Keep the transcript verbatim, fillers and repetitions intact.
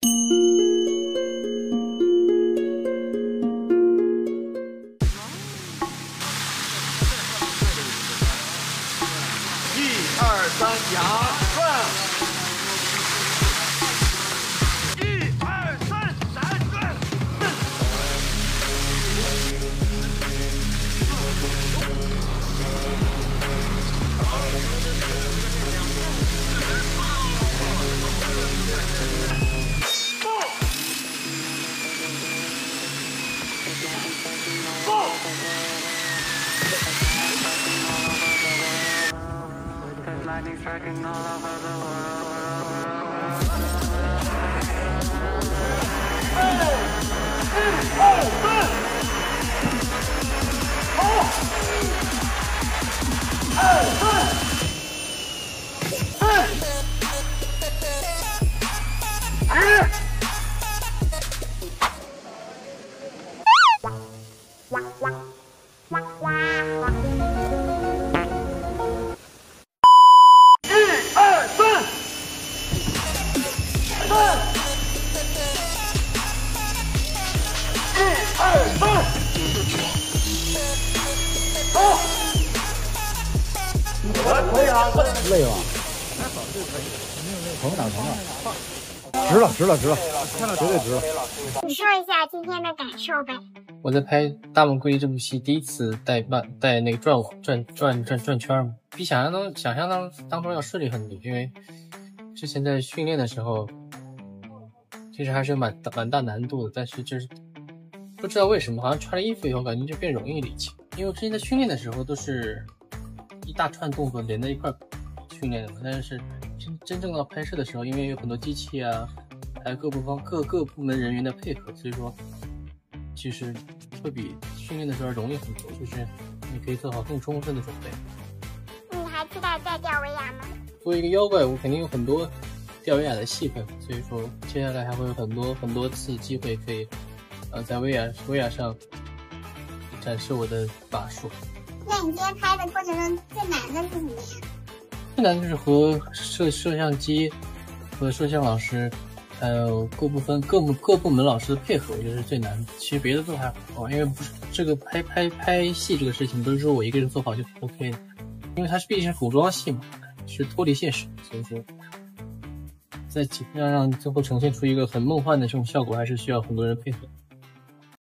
一二三，扬转。一二三，闪转。 Lightning striking all over the world. Hey! Hey! Hey! Oh! Hey! Hey! Hey! Ah! 累了，疼哪疼哪？值了，值了，值了，绝对值了。 你说一下今天的感受呗。 我在拍《大梦归离》这部戏，第一次带慢带那个转网转转转转圈嘛，比想象当想象当当中要顺利很多。因为之前在训练的时候，其实还是蛮蛮大难度的，但是就是不知道为什么，好像穿了衣服以后感觉就变容易了一些。因为我之前在训练的时候都是一大串动作连在一块训练的嘛，但是真真正到拍摄的时候，因为有很多机器啊，还有各部方各各部门人员的配合，所以说其实会比训练的时候容易很多，就是你可以做好更充分的准备。 你还期待再钓维亚吗？ 作为一个妖怪，我肯定有很多钓维亚的戏份，所以说接下来还会有很多很多次机会可以呃在维亚维亚上展示我的法术。 那你今天拍的过程中最难的是什么呀？ 最难就是和摄摄像机和摄像老师还有各部分各部各部门老师的配合，我觉得是最难的。其实别的都还好，因为不是这个拍拍拍戏这个事情不是说我一个人做好就 OK 的，因为它是毕竟是古装戏嘛，是脱离现实，所以说在要让最后呈现出一个很梦幻的这种效果，还是需要很多人配合。